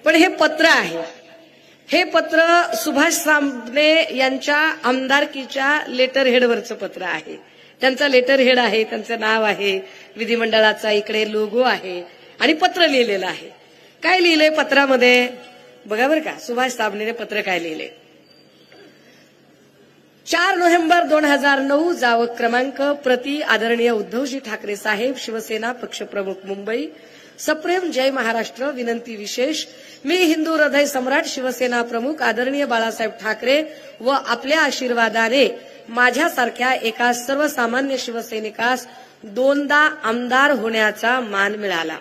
पण हे पत्र आहे, हे पत्र सुभाष साबणे यांच्या आमदारकीच्या लेटर हेडवरचं पत्र आहे. त्यांचा लेटर हेड आहे, त्यांचं नाव आहे, विधिमंडळाचा इकडे लोगो आहे आणि पत्र लिहिलेलं आहे. काय लिहिलंय पत्रामध्ये बघा बरं का. सुभाष साबणेने पत्र काय लिहिले. 4 नोव्हेंबर 2009 जावक क्रमांक प्रति आदरणीय उद्धवजी ठाकरे साहेब, शिवसेना पक्षप्रमुख मुंबई. सप्रेम जय महाराष्ट्र. विनंती विशेष. मी हिंदू हृदय सम्राट शिवसेना प्रमुख आदरणीय बाळासाहेब ठाकरे व आपल्या आशीर्वादाने माझ्यासारख्या एका सर्वसामान्य शिवसैनिकास 2दा आमदार होण्याचा मान मिळाला.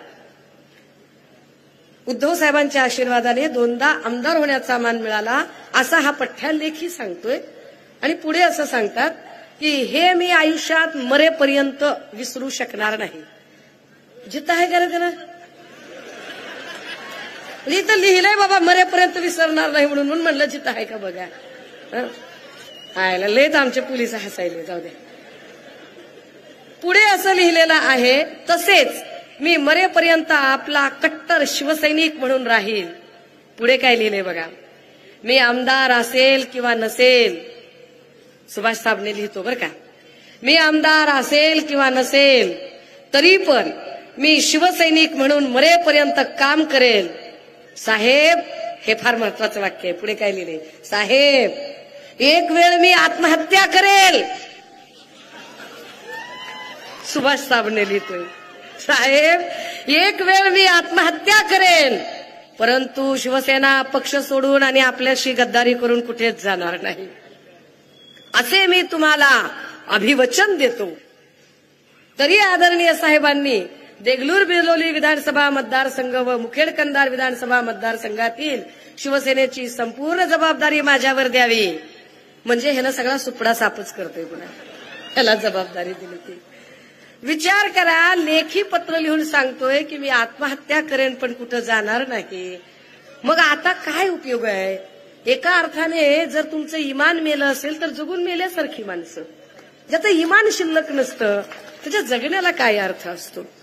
उद्धव साहेबांच्या आशीर्वादाने 2दा आमदार होण्याचा मान मिळाला असा हा पठ्ठ्या लेखी सांगतोय. आणि पुढे असं सांगतात की हे मी आयुष्यात मरेपर्यंत विसरू शकणार नाही. जिथं आहे का त्याला इथं लिहिलंय बाबा मरेपर्यंत विसरणार नाही म्हणून म्हणलं जिथं आहे का बघा. लयच आमचे पोलीस हसायले. जाऊ दे. पुढे असं लिहिलेलं आहे, तसेच मी मरेपर्यंत आपला कट्टर शिवसैनिक म्हणून राहील. पुढे काय लिहिलंय बघा. मी आमदार असेल किंवा नसेल, सुभाष साबणे लिहितो बरं का. मी आमदार असेल किंवा नसेल तरी पण मी शिवसैनिक म्हणून मरेपर्यंत काम करेल. साहेब, हे फार महत्वाचं वाक्य आहे. पुढे काय लिहिले. साहेब, एक वेळ मी आत्महत्या करेल. सुभाष साबणे लिहितोय, साहेब एक वेळ मी आत्महत्या करेल, परंतु शिवसेना पक्ष सोडून आणि आपल्याशी गद्दारी करून कुठेच जाणार नाही, असे मी तुम्हाला अभिवचन देतो. तरी आदरणीय साहेबांनी देगलूर बिलोली विधानसभा मतदारसंघ व मुखेड कंधार विधानसभा मतदारसंघातील शिवसेनेची संपूर्ण जबाबदारी माझ्यावर द्यावी. म्हणजे ह्यानं सगळा सुपडा सापच करतोय. पुन्हा ह्याला जबाबदारी दिली ती. विचार करा, लेखी पत्र लिहून सांगतोय की मी आत्महत्या करेन पण कुठं जाणार नाही. मग आता काय उपयोग आहे. एका अर्थाने जर तुमचं इमान मेलं असेल तर जगून मेल्यासारखी माणसं. ज्याचं इमान शिल्लक नसतं त्याच्या जगण्याला काय अर्थ असतो.